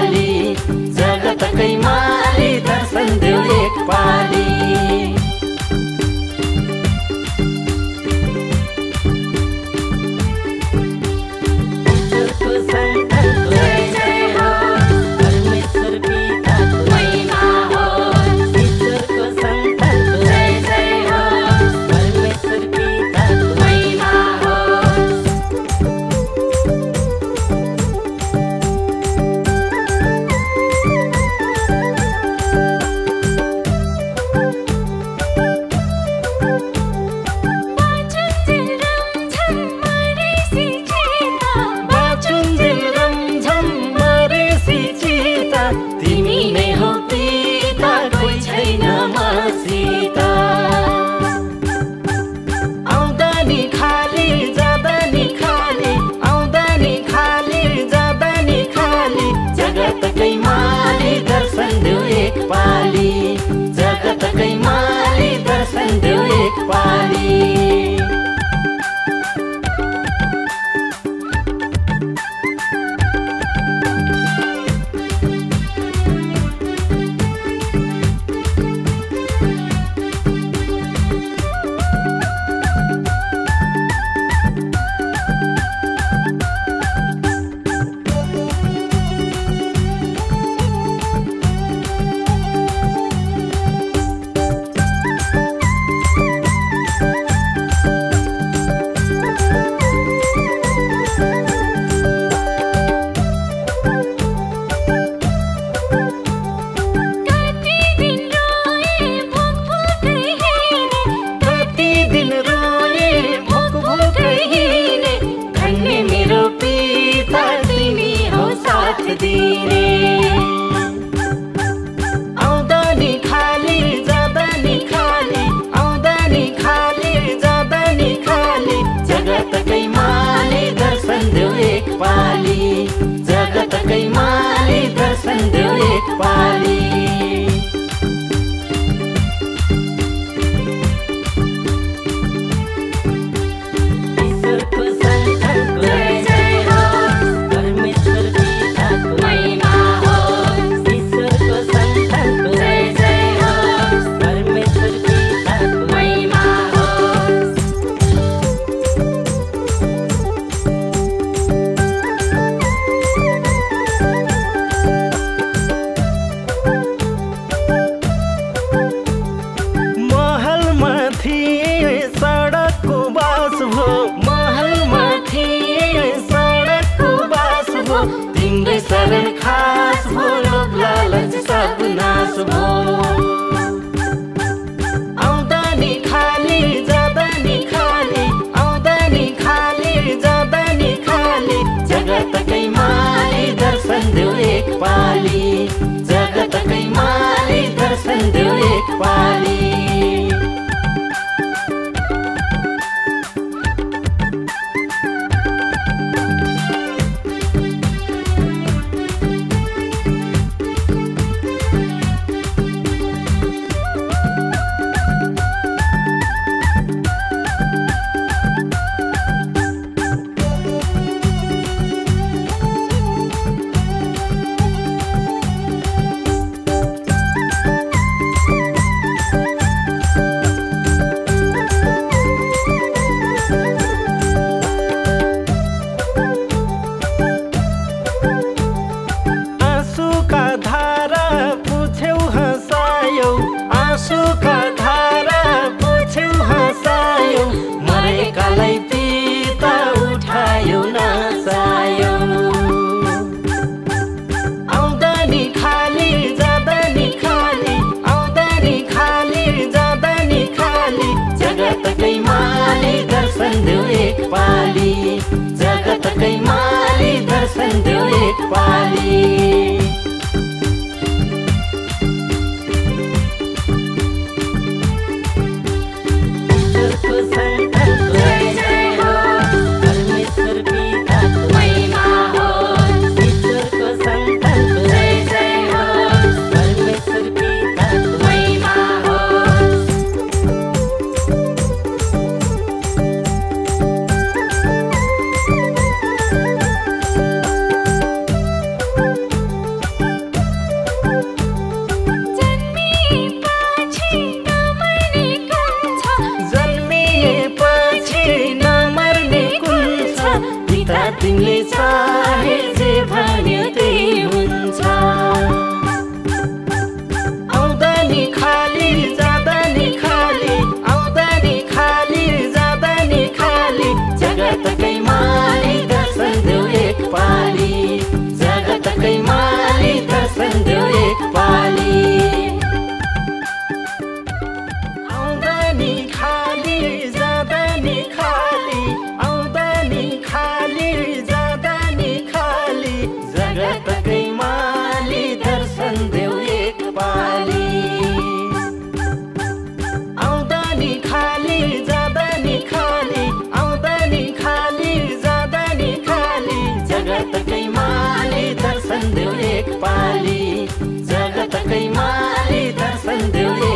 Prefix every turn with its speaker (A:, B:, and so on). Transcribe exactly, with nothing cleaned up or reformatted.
A: पाली जगतकै माली दर्शन देऊ एक पाली जगतकै माली दर्शन देऊ एक पाली जगतकै माली दर्शन देऊ एक पाली जगतकै माली दर्शन देऊ एक पाली शरण खास भो लोभ लालच सब नाश भो आउँदा नि खाली जाँदा नि खाली आउँदा नि खाली जाँदा नि खाली जगतकै माली दर्शन देऊ एक पाली जगतकै माली दर्शन देऊ एक पाली जगतकै माली दर्शन देऊ एक पाली जगतकै माली दर्शन देऊ एक पाली तिमीले चाहे जे भन्यो त्यही हुन्छ आउँदा नि खाली जाँदा नि खाली आउँदा नि खाली जाँदा नि खाली जगतकै मालिक दर्शन देऊ एक पाली जगतकै मालिक दर्शन देऊ एक पाली आउँदा नि खाली जाँदा नि खाली आउँदा नि खाली जाँदा नि खाली जगतकै मालिक दर्शन देऊ एक पाली आउँदा नि खाली जाँदा नि खाली आउँदा नि खाली जाँदा नि खाली जगतकै मालिक दर्शन देऊ एक पाली जगतकै मालिक दर्शन देऊ